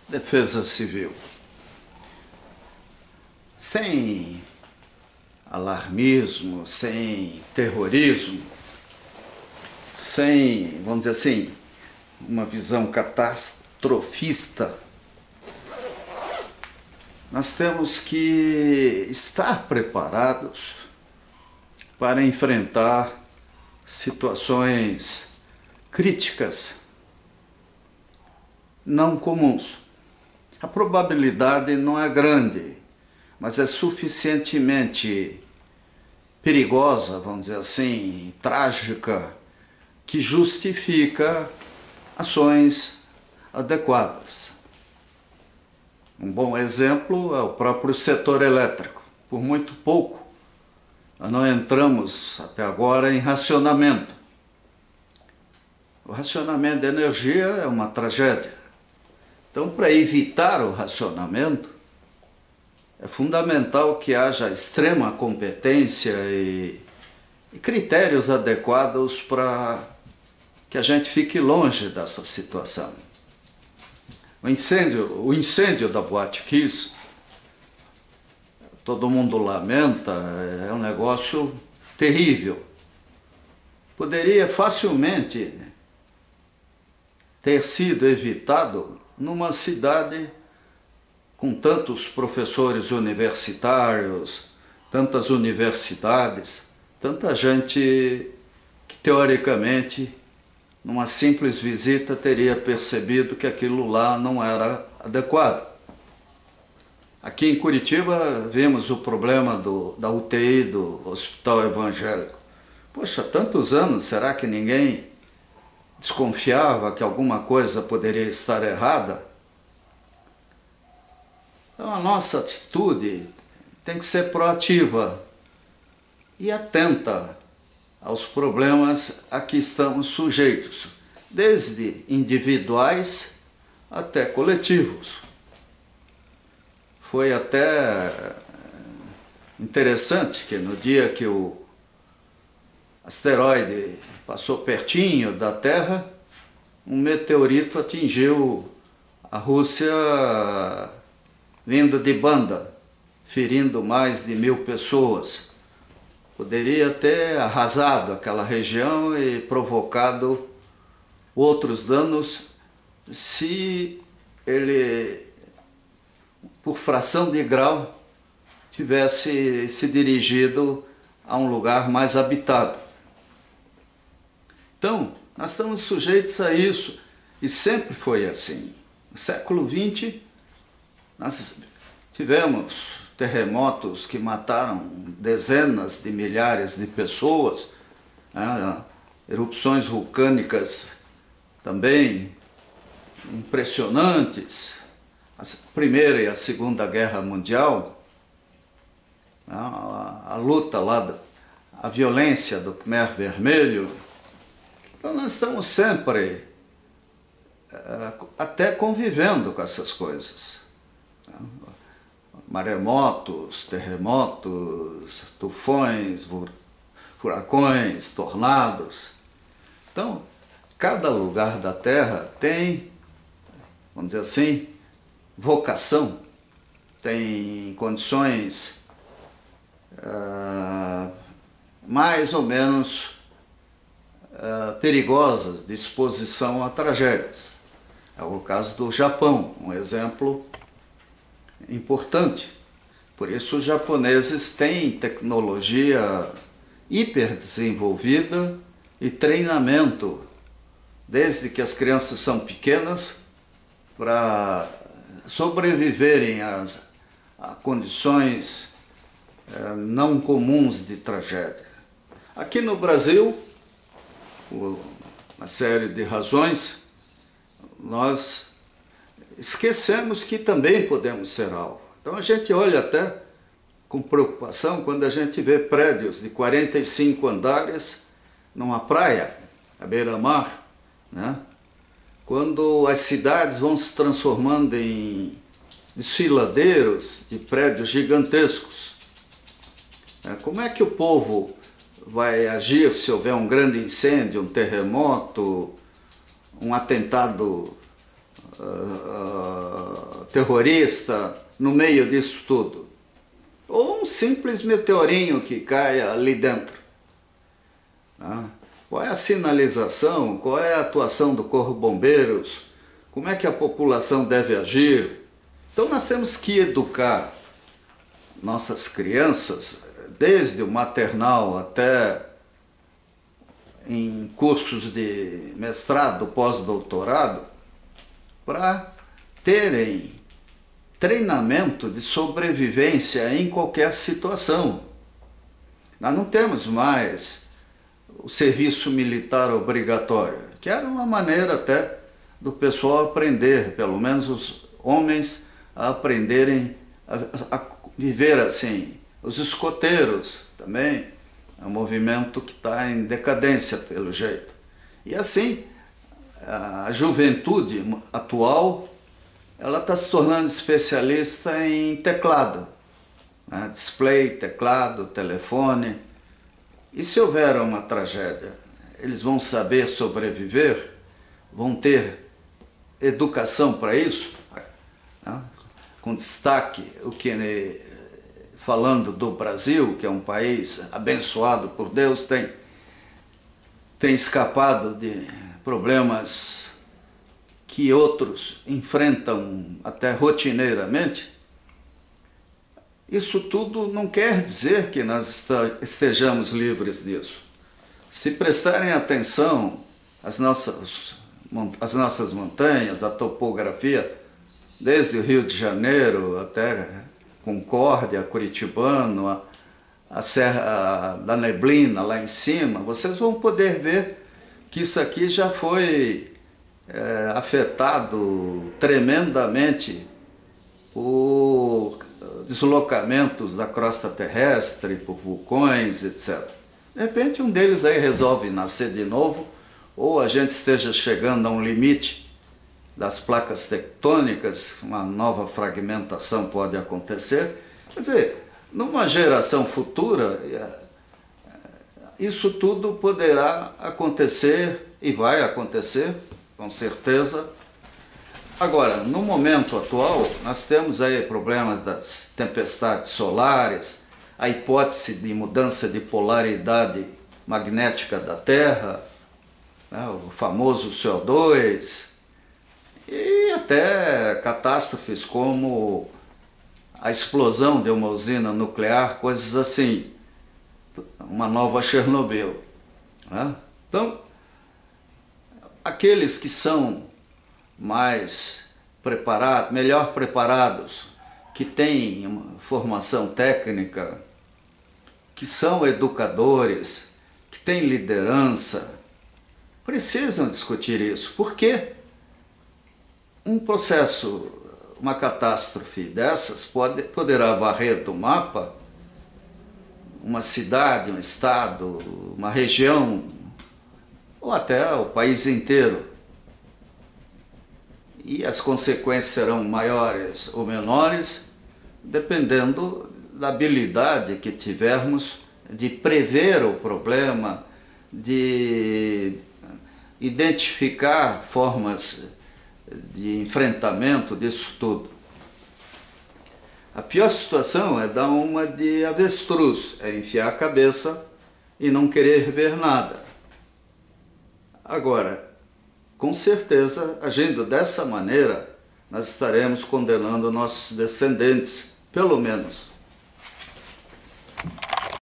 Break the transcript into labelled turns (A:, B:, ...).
A: Defesa Civil. Sem alarmismo, sem terrorismo, sem, vamos dizer assim, uma visão catastrofista, nós temos que estar preparados para enfrentar situações críticas não comuns. A probabilidade não é grande, mas é suficientemente perigosa, vamos dizer assim, trágica, que justifica ações adequadas. Um bom exemplo é o próprio setor elétrico. Por muito pouco, nós não entramos até agora em racionamento. O racionamento de energia é uma tragédia. Então, para evitar o racionamento, é fundamental que haja extrema competência e critérios adequados para que a gente fique longe dessa situação. O incêndio da Boate Kiss, todo mundo lamenta, é um negócio terrível. Poderia facilmente ter sido evitado numa cidade com tantos professores universitários, tantas universidades, tanta gente que teoricamente, numa simples visita, teria percebido que aquilo lá não era adequado. Aqui em Curitiba vimos o problema da UTI do Hospital Evangélico. Poxa, tantos anos, será que ninguém desconfiava que alguma coisa poderia estar errada? Então a nossa atitude tem que ser proativa e atenta aos problemas a que estamos sujeitos, desde individuais até coletivos. Foi até interessante que no dia que o asteroide passou pertinho da Terra, um meteorito atingiu a Rússia vindo de banda, ferindo mais de 1000 pessoas. Poderia ter arrasado aquela região e provocado outros danos se ele, por fração de grau, tivesse se dirigido a um lugar mais habitado. Então, nós estamos sujeitos a isso, e sempre foi assim. No século XX, nós tivemos terremotos que mataram dezenas de milhares de pessoas, né? Erupções vulcânicas também impressionantes, a Primeira e a Segunda Guerra Mundial, a luta lá, a violência do Khmer Vermelho. Então nós estamos sempre até convivendo com essas coisas. Maremotos, terremotos, tufões, furacões, tornados. Então, cada lugar da Terra tem, vamos dizer assim, vocação, tem condições mais ou menos perigosas de exposição a tragédias. É o caso do Japão, um exemplo importante. Por isso os japoneses têm tecnologia hiperdesenvolvida e treinamento desde que as crianças são pequenas para sobreviverem a condições não comuns de tragédia. Aqui no Brasil, por uma série de razões, nós esquecemos que também podemos ser alvo. Então a gente olha até com preocupação quando a gente vê prédios de 45 andares numa praia, à beira-mar, né? Quando as cidades vão se transformando em desfiladeiros de prédios gigantescos. Como é que o povo vai agir se houver um grande incêndio, um terremoto, um atentado terrorista no meio disso tudo? Ou um simples meteorinho que cai ali dentro? Qual é a sinalização? Qual é a atuação do Corpo de Bombeiros? Como é que a população deve agir? Então nós temos que educar nossas crianças, desde o maternal até em cursos de mestrado, pós-doutorado, para terem treinamento de sobrevivência em qualquer situação. Nós não temos mais o serviço militar obrigatório, que era uma maneira até do pessoal aprender, pelo menos os homens, a aprenderem a viver assim. Os escoteiros também, é um movimento que está em decadência pelo jeito. E assim, a juventude atual, ela está se tornando especialista em teclado, né? Display, teclado, telefone. E se houver uma tragédia, eles vão saber sobreviver? Vão ter educação para isso? Né? Com destaque, falando do Brasil, que é um país abençoado por Deus, tem escapado de problemas que outros enfrentam até rotineiramente. Isso tudo não quer dizer que nós estejamos livres disso. Se prestarem atenção às nossas montanhas, a topografia, desde o Rio de Janeiro até Concórdia, Curitibano, a Serra da Neblina lá em cima, vocês vão poder ver que isso aqui já foi afetado tremendamente por deslocamentos da crosta terrestre, por vulcões, etc. De repente um deles aí resolve nascer de novo, ou a gente esteja chegando a um limite das placas tectônicas, uma nova fragmentação pode acontecer. Quer dizer, numa geração futura, isso tudo poderá acontecer e vai acontecer, com certeza. Agora, no momento atual, nós temos aí problemas das tempestades solares, a hipótese de mudança de polaridade magnética da Terra, né, o famoso CO2, e até catástrofes como a explosão de uma usina nuclear, coisas assim, uma nova Chernobyl. Né? Então, aqueles que são mais preparados, melhor preparados, que têm uma formação técnica, que são educadores, que têm liderança, precisam discutir isso. Por quê? Um processo, uma catástrofe dessas poderá varrer do mapa uma cidade, um estado, uma região, ou até o país inteiro. E as consequências serão maiores ou menores, dependendo da habilidade que tivermos de prever o problema, de identificar formas de enfrentamento disso tudo. A pior situação é dar uma de avestruz, é enfiar a cabeça e não querer ver nada. Agora, com certeza, agindo dessa maneira, nós estaremos condenando nossos descendentes, pelo menos.